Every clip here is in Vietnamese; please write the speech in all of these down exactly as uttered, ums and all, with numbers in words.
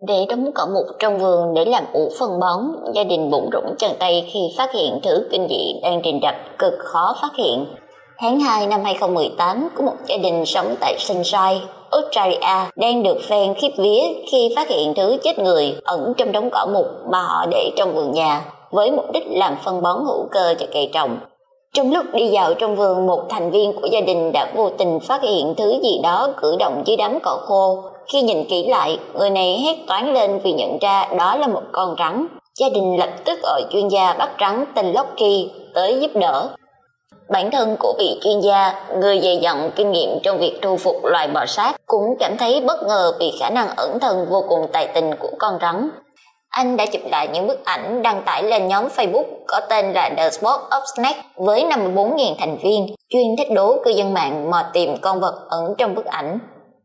Để đống cỏ mục trong vườn để làm ủ phân bón, gia đình bủn rủn chân tay khi phát hiện thứ kinh dị đang rình rập cực khó phát hiện. Tháng hai năm hai không một tám, có một gia đình sống tại Sunshine, Australia đang được phen khiếp vía khi phát hiện thứ chết người ẩn trong đống cỏ mục mà họ để trong vườn nhà với mục đích làm phân bón hữu cơ cho cây trồng. Trong lúc đi dạo trong vườn, một thành viên của gia đình đã vô tình phát hiện thứ gì đó cử động dưới đám cỏ khô. Khi nhìn kỹ lại, người này hét toáng lên vì nhận ra đó là một con rắn. Gia đình lập tức gọi chuyên gia bắt rắn tên Loki tới giúp đỡ. Bản thân của vị chuyên gia, người dày dặn kinh nghiệm trong việc thu phục loài bò sát, cũng cảm thấy bất ngờ vì khả năng ẩn thân vô cùng tài tình của con rắn. Anh đã chụp lại những bức ảnh đăng tải lên nhóm Facebook có tên là The Spot of Snake với năm mươi bốn nghìn thành viên, chuyên thách đố cư dân mạng mò tìm con vật ẩn trong bức ảnh.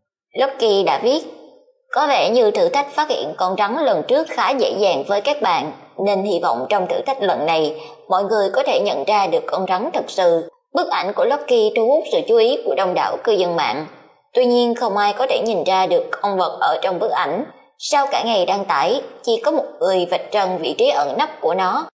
Loki đã viết: có vẻ như thử thách phát hiện con rắn lần trước khá dễ dàng với các bạn, nên hy vọng trong thử thách lần này, mọi người có thể nhận ra được con rắn thật sự. Bức ảnh của Loki thu hút sự chú ý của đông đảo cư dân mạng. Tuy nhiên, không ai có thể nhìn ra được con vật ở trong bức ảnh. Sau cả ngày đăng tải, chỉ có một người vạch trần vị trí ẩn nấp của nó.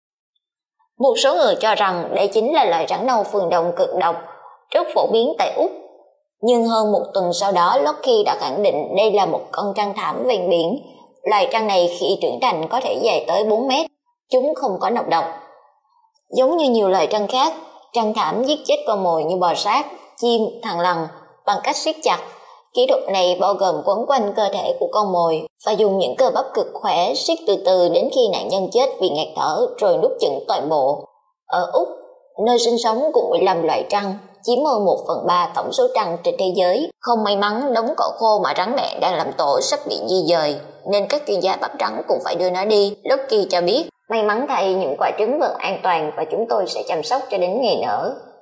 Một số người cho rằng đây chính là loài rắn nâu phương Đông cực độc, rất phổ biến tại Úc. Nhưng hơn một tuần sau đó, Loki đã khẳng định đây là một con trăng thảm ven biển. Loài trăng này khi trưởng thành có thể dài tới bốn mét, chúng không có nọc độc. Giống như nhiều loài trăng khác, trăng thảm giết chết con mồi như bò sát, chim, thằn lằn bằng cách siết chặt. Kỹ thuật này bao gồm quấn quanh cơ thể của con mồi và dùng những cơ bắp cực khỏe siết từ từ đến khi nạn nhân chết vì ngạt thở rồi nuốt chửng toàn bộ. Ở Úc, nơi sinh sống của mười lăm loài trăng, chiếm hơn một phần ba tổng số trăng trên thế giới, không may mắn đống cỏ khô mà rắn mẹ đang làm tổ sắp bị di dời, nên các chuyên gia bắt rắn cũng phải đưa nó đi. Loki cho biết, may mắn thay những quả trứng vẫn an toàn và chúng tôi sẽ chăm sóc cho đến ngày nở.